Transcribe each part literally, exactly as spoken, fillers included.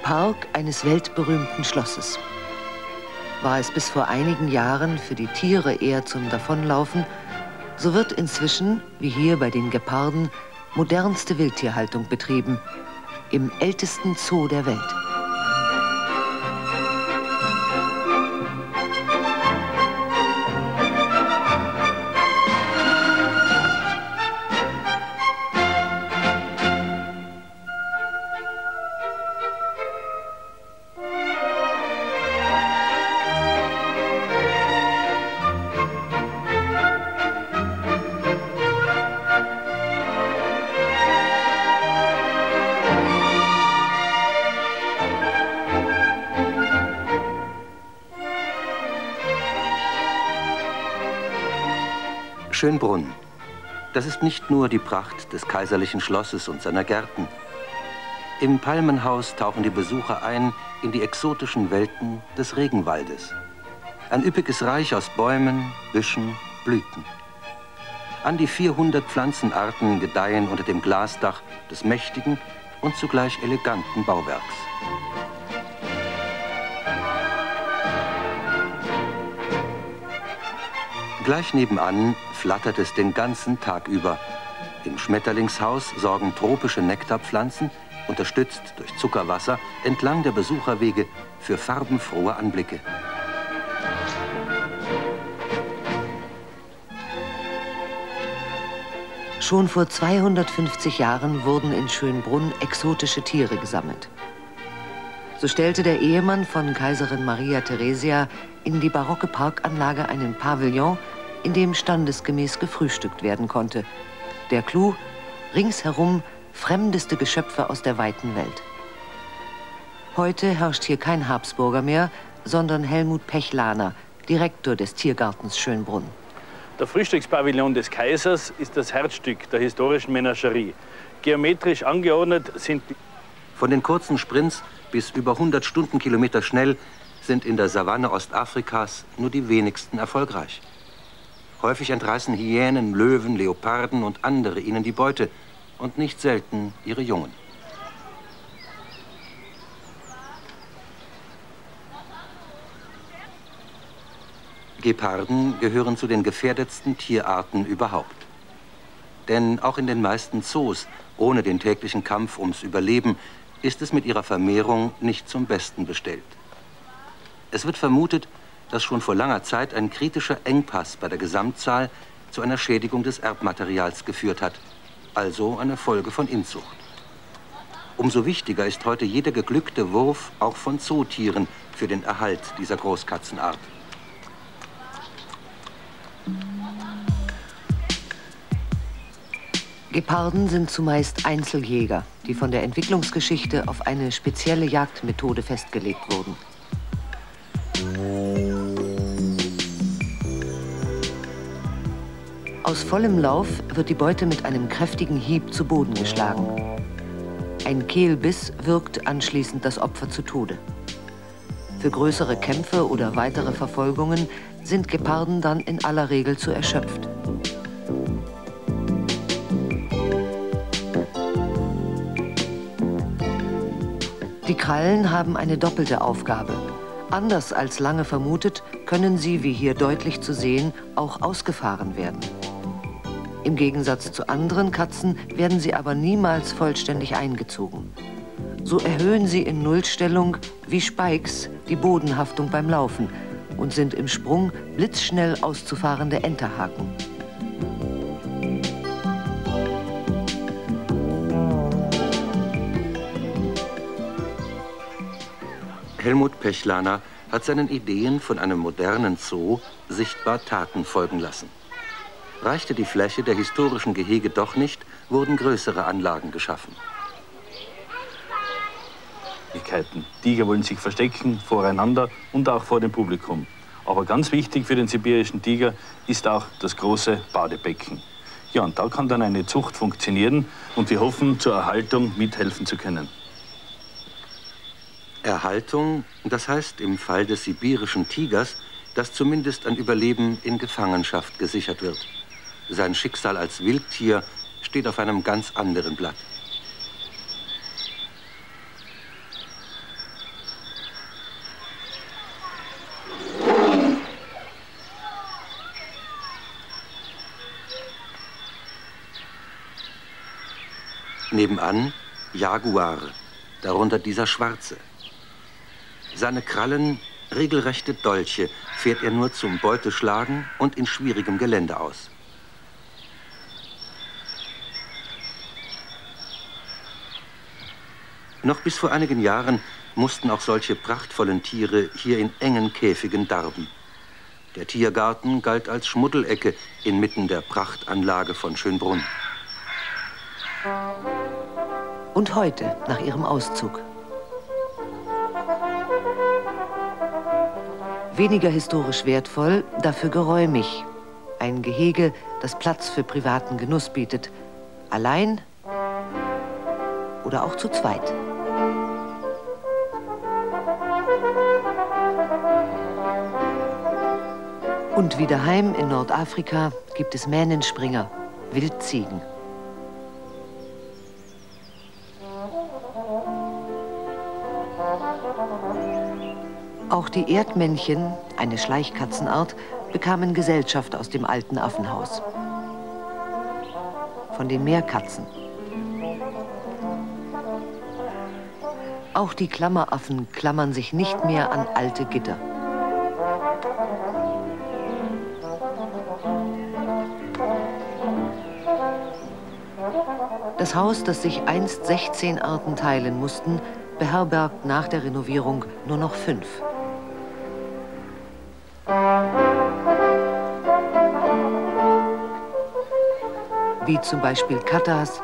Park eines weltberühmten Schlosses. War es bis vor einigen Jahren für die Tiere eher zum Davonlaufen, so wird inzwischen, wie hier bei den Geparden, modernste Wildtierhaltung betrieben, im ältesten Zoo der Welt. Schönbrunn. Das ist nicht nur die Pracht des kaiserlichen Schlosses und seiner Gärten. Im Palmenhaus tauchen die Besucher ein in die exotischen Welten des Regenwaldes. Ein üppiges Reich aus Bäumen, Büschen, Blüten. An die vierhundert Pflanzenarten gedeihen unter dem Glasdach des mächtigen und zugleich eleganten Bauwerks. Gleich nebenan flattert es den ganzen Tag über. Im Schmetterlingshaus sorgen tropische Nektarpflanzen, unterstützt durch Zuckerwasser, entlang der Besucherwege für farbenfrohe Anblicke. Schon vor zweihundertfünfzig Jahren wurden in Schönbrunn exotische Tiere gesammelt. So stellte der Ehemann von Kaiserin Maria Theresia in die barocke Parkanlage einen Pavillon, in dem standesgemäß gefrühstückt werden konnte. Der Clou: ringsherum fremdeste Geschöpfe aus der weiten Welt. Heute herrscht hier kein Habsburger mehr, sondern Helmut Pechlaner, Direktor des Tiergartens Schönbrunn. Der Frühstückspavillon des Kaisers ist das Herzstück der historischen Menagerie. Geometrisch angeordnet sind die... Von den kurzen Sprints bis über hundert Stundenkilometer schnell sind in der Savanne Ostafrikas nur die wenigsten erfolgreich. Häufig entreißen Hyänen, Löwen, Leoparden und andere ihnen die Beute und nicht selten ihre Jungen. Geparden gehören zu den gefährdetsten Tierarten überhaupt. Denn auch in den meisten Zoos, ohne den täglichen Kampf ums Überleben, ist es mit ihrer Vermehrung nicht zum Besten bestellt. Es wird vermutet, dass schon vor langer Zeit ein kritischer Engpass bei der Gesamtzahl zu einer Schädigung des Erbmaterials geführt hat, also eine Folge von Inzucht. Umso wichtiger ist heute jeder geglückte Wurf auch von Zootieren für den Erhalt dieser Großkatzenart. Geparden sind zumeist Einzeljäger, die von der Entwicklungsgeschichte auf eine spezielle Jagdmethode festgelegt wurden. Aus vollem Lauf wird die Beute mit einem kräftigen Hieb zu Boden geschlagen. Ein Kehlbiss wirkt anschließend das Opfer zu Tode. Für größere Kämpfe oder weitere Verfolgungen sind Geparden dann in aller Regel zu erschöpft. Die Krallen haben eine doppelte Aufgabe. Anders als lange vermutet, können sie, wie hier deutlich zu sehen, auch ausgefahren werden. Im Gegensatz zu anderen Katzen werden sie aber niemals vollständig eingezogen. So erhöhen sie in Nullstellung wie Spikes die Bodenhaftung beim Laufen und sind im Sprung blitzschnell auszufahrende Enterhaken. Helmut Pechlaner hat seinen Ideen von einem modernen Zoo sichtbar Taten folgen lassen. Reichte die Fläche der historischen Gehege doch nicht, wurden größere Anlagen geschaffen. Tiger wollen sich verstecken voreinander und auch vor dem Publikum. Aber ganz wichtig für den sibirischen Tiger ist auch das große Badebecken. Ja, und da kann dann eine Zucht funktionieren und wir hoffen, zur Erhaltung mithelfen zu können. Erhaltung, das heißt im Fall des sibirischen Tigers, dass zumindest ein Überleben in Gefangenschaft gesichert wird. Sein Schicksal als Wildtier steht auf einem ganz anderen Blatt. Nebenan Jaguare, darunter dieser schwarze. Seine Krallen, regelrechte Dolche, fährt er nur zum Beuteschlagen und in schwierigem Gelände aus. Noch bis vor einigen Jahren mussten auch solche prachtvollen Tiere hier in engen Käfigen darben. Der Tiergarten galt als Schmuddelecke inmitten der Prachtanlage von Schönbrunn. Und heute, nach ihrem Auszug. Weniger historisch wertvoll, dafür geräumig. Ein Gehege, das Platz für privaten Genuss bietet. Allein oder auch zu zweit. Und wie daheim in Nordafrika gibt es Mähnenspringer, Wildziegen. Auch die Erdmännchen, eine Schleichkatzenart, bekamen Gesellschaft aus dem alten Affenhaus. Von den Meerkatzen. Auch die Klammeraffen klammern sich nicht mehr an alte Gitter. Das Haus, das sich einst sechzehn Arten teilen mussten, beherbergt nach der Renovierung nur noch fünf. Wie zum Beispiel Kattas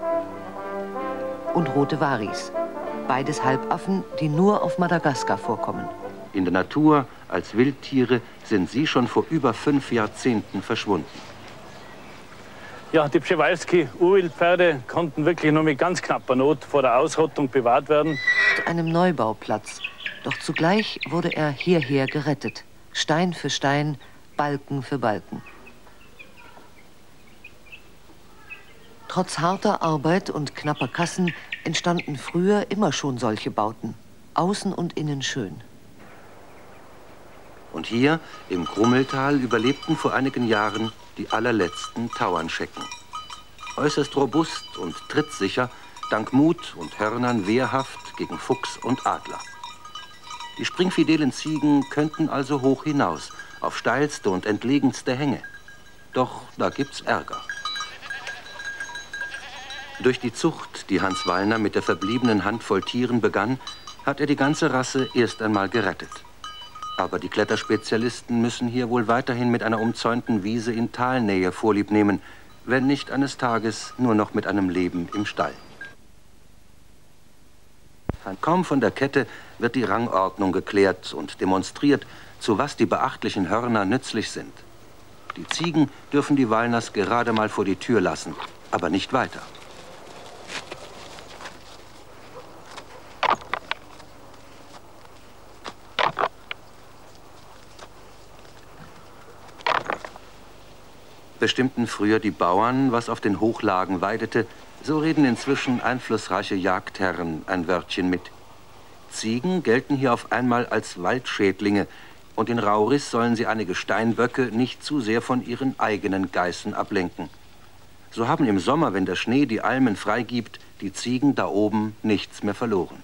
und rote Waris. Beides Halbaffen, die nur auf Madagaskar vorkommen. In der Natur als Wildtiere sind sie schon vor über fünf Jahrzehnten verschwunden. Ja, die Przewalski-Urwildpferde konnten wirklich nur mit ganz knapper Not vor der Ausrottung bewahrt werden. Zu einem Neubauplatz. Doch zugleich wurde er hierher gerettet. Stein für Stein, Balken für Balken. Trotz harter Arbeit und knapper Kassen entstanden früher immer schon solche Bauten. Außen und innen schön. Und hier im Krummeltal überlebten vor einigen Jahren die allerletzten Tauernschecken. Äußerst robust und trittsicher, dank Mut und Hörnern wehrhaft gegen Fuchs und Adler. Die springfidelen Ziegen könnten also hoch hinaus, auf steilste und entlegenste Hänge. Doch da gibt's Ärger. Durch die Zucht, die Hans Wallner mit der verbliebenen Handvoll Tieren begann, hat er die ganze Rasse erst einmal gerettet. Aber die Kletterspezialisten müssen hier wohl weiterhin mit einer umzäunten Wiese in Talnähe Vorlieb nehmen, wenn nicht eines Tages nur noch mit einem Leben im Stall. Kaum von der Kette wird die Rangordnung geklärt und demonstriert, zu was die beachtlichen Hörner nützlich sind. Die Ziegen dürfen die Wallners gerade mal vor die Tür lassen, aber nicht weiter. Bestimmten früher die Bauern, was auf den Hochlagen weidete, so reden inzwischen einflussreiche Jagdherren ein Wörtchen mit. Ziegen gelten hier auf einmal als Waldschädlinge und in Rauris sollen sie einige Steinböcke nicht zu sehr von ihren eigenen Geißen ablenken. So haben im Sommer, wenn der Schnee die Almen freigibt, die Ziegen da oben nichts mehr verloren.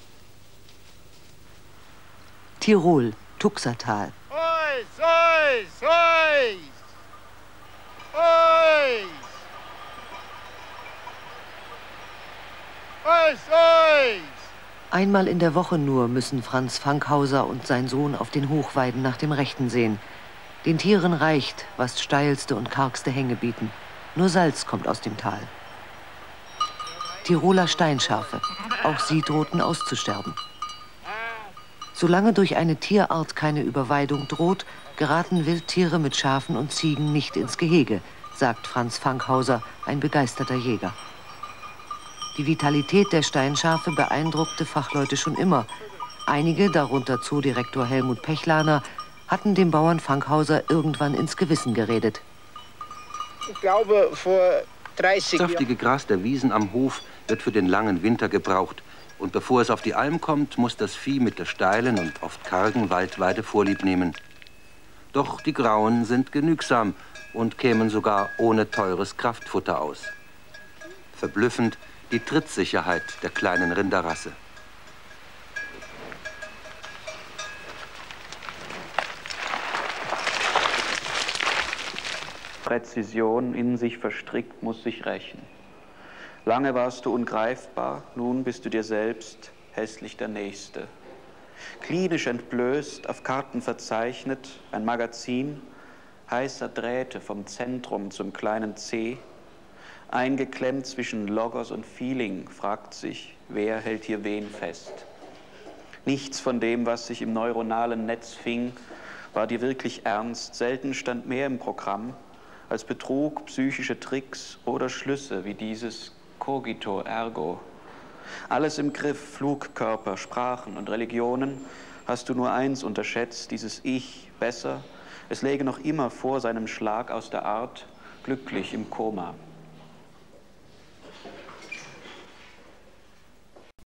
Tirol, Tuxertal. Ois, ois, ois! Ois! Ois, ois! Einmal in der Woche nur müssen Franz Fankhauser und sein Sohn auf den Hochweiden nach dem Rechten sehen. Den Tieren reicht, was steilste und kargste Hänge bieten. Nur Salz kommt aus dem Tal. Tiroler Steinschafe, auch sie drohten auszusterben. Solange durch eine Tierart keine Überweidung droht, geraten Wildtiere mit Schafen und Ziegen nicht ins Gehege, sagt Franz Fankhauser, ein begeisterter Jäger. Die Vitalität der Steinschafe beeindruckte Fachleute schon immer. Einige, darunter Zoodirektor Helmut Pechlaner, hatten dem Bauern Fankhauser irgendwann ins Gewissen geredet. Ich glaube, vor dreißig Jahren... Das saftige Gras der Wiesen am Hof wird für den langen Winter gebraucht. Und bevor es auf die Alm kommt, muss das Vieh mit der steilen und oft kargen Waldweide Vorlieb nehmen. Doch die Grauen sind genügsam und kämen sogar ohne teures Kraftfutter aus. Verblüffend, Die Trittsicherheit der kleinen Rinderrasse. Präzision in sich verstrickt, muss sich rächen. Lange warst du ungreifbar, nun bist du dir selbst hässlich der Nächste. Klinisch entblößt, auf Karten verzeichnet, ein Magazin heißer Drähte vom Zentrum zum kleinen C. Eingeklemmt zwischen Logos und Feeling, fragt sich, wer hält hier wen fest. Nichts von dem, was sich im neuronalen Netz fing, war dir wirklich ernst. Selten stand mehr im Programm als Betrug, psychische Tricks oder Schlüsse wie dieses Cogito ergo. Alles im Griff, Flugkörper, Sprachen und Religionen, hast du nur eins unterschätzt, dieses Ich, besser, es läge noch immer vor seinem Schlag aus der Art, glücklich im Koma.